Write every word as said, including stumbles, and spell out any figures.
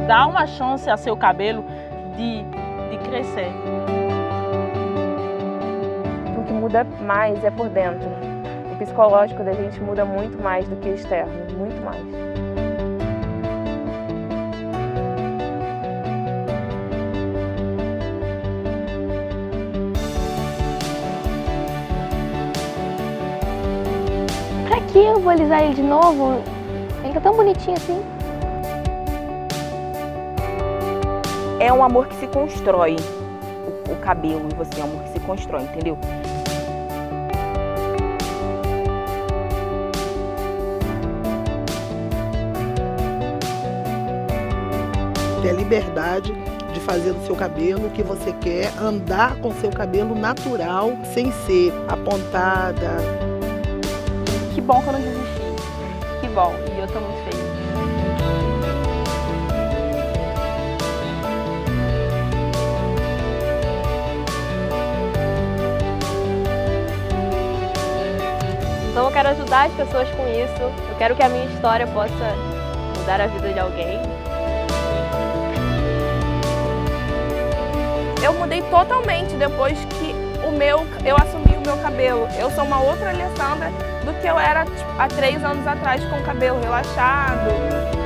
Dá uma chance a seu cabelo de, de crescer. O que muda mais é por dentro. O psicológico da gente muda muito mais do que o externo, muito mais. Pra que eu vou alisar ele de novo? Ele tá tão bonitinho assim. É um amor que se constrói, o, o cabelo e você, é um amor que se constrói, entendeu? Ter a liberdade de fazer do seu cabelo o que você quer, andar com seu cabelo natural, sem ser apontada. Que bom que eu não desisti. Que bom, e eu tô muito feliz. Então eu quero ajudar as pessoas com isso. Eu quero que a minha história possa mudar a vida de alguém. Eu mudei totalmente depois que o meu, eu assumi o meu cabelo. Eu sou uma outra Alessandra do que eu era tipo, há três anos atrás, com o cabelo relaxado.